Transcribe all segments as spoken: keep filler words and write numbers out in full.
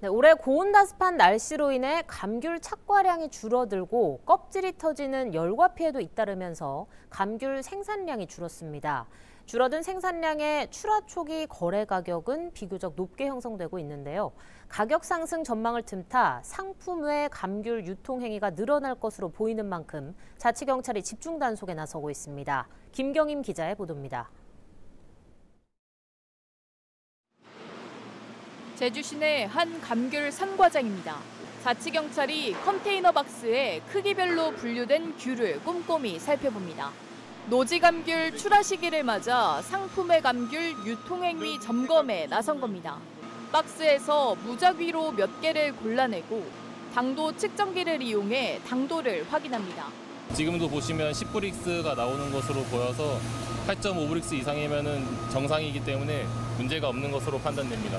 네, 올해 고온다습한 날씨로 인해 감귤 착과량이 줄어들고 껍질이 터지는 열과 피해도 잇따르면서 감귤 생산량이 줄었습니다. 줄어든 생산량에 출하 초기 거래 가격은 비교적 높게 형성되고 있는데요. 가격 상승 전망을 틈타 상품 외 감귤 유통 행위가 늘어날 것으로 보이는 만큼 자치경찰이 집중 단속에 나서고 있습니다. 김경임 기자의 보도입니다. 제주 시내 한 감귤 산과장입니다. 자치경찰이 컨테이너 박스에 크기별로 분류된 귤을 꼼꼼히 살펴봅니다. 노지감귤 출하 시기를 맞아 상품의 감귤 유통행위 점검에 나선 겁니다. 박스에서 무작위로 몇 개를 골라내고 당도 측정기를 이용해 당도를 확인합니다. 지금도 보시면 십 브릭스가 나오는 것으로 보여서 팔 점 오 브릭스 이상이면 정상이기 때문에 문제가 없는 것으로 판단됩니다.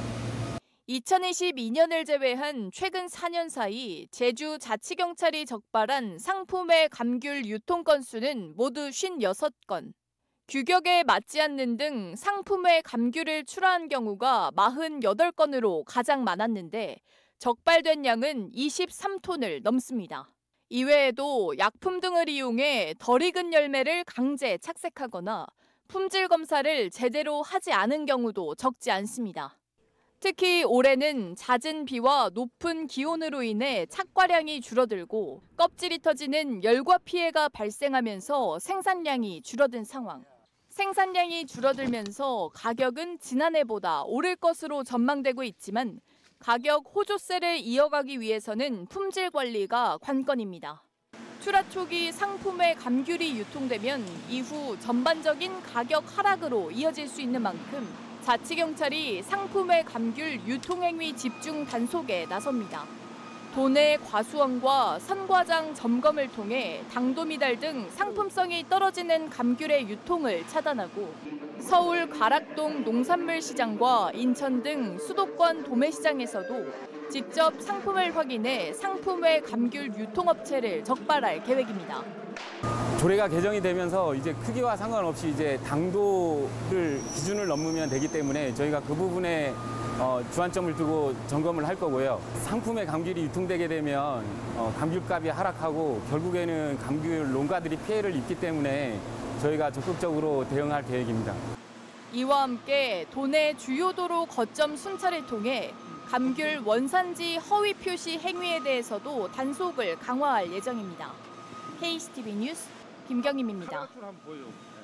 이천이십이 년을 제외한 최근 사 년 사이 제주 자치경찰이 적발한 상품의 감귤 유통 건수는 모두 오십육 건. 규격에 맞지 않는 등 상품의 감귤을 출하한 경우가 사십팔 건으로 가장 많았는데 적발된 양은 이십삼 톤을 넘습니다. 이외에도 약품 등을 이용해 덜 익은 열매를 강제 착색하거나 품질 검사를 제대로 하지 않은 경우도 적지 않습니다. 특히 올해는 잦은 비와 높은 기온으로 인해 착과량이 줄어들고 껍질이 터지는 열과 피해가 발생하면서 생산량이 줄어든 상황. 생산량이 줄어들면서 가격은 지난해보다 오를 것으로 전망되고 있지만 가격 호조세를 이어가기 위해서는 품질 관리가 관건입니다. 출하 초기 상품의 감귤이 유통되면 이후 전반적인 가격 하락으로 이어질 수 있는 만큼 자치경찰이 상품의 감귤 유통행위 집중 단속에 나섭니다. 도내 과수원과 선과장 점검을 통해 당도 미달 등 상품성이 떨어지는 감귤의 유통을 차단하고 서울 가락동 농산물 시장과 인천 등 수도권 도매시장에서도 직접 상품을 확인해 상품 외 감귤 유통업체를 적발할 계획입니다. 조례가 개정이 되면서 이제 크기와 상관없이 이제 당도를 기준을 넘으면 되기 때문에 저희가 그 부분에 어, 주안점을 두고 점검을 할 거고요. 상품의 감귤이 유통되게 되면 어, 감귤값이 하락하고 결국에는 감귤 농가들이 피해를 입기 때문에 저희가 적극적으로 대응할 계획입니다. 이와 함께 도내 주요 도로 거점 순찰을 통해 감귤 원산지 허위 표시 행위에 대해서도 단속을 강화할 예정입니다. 케이씨티비 뉴스 김경임입니다.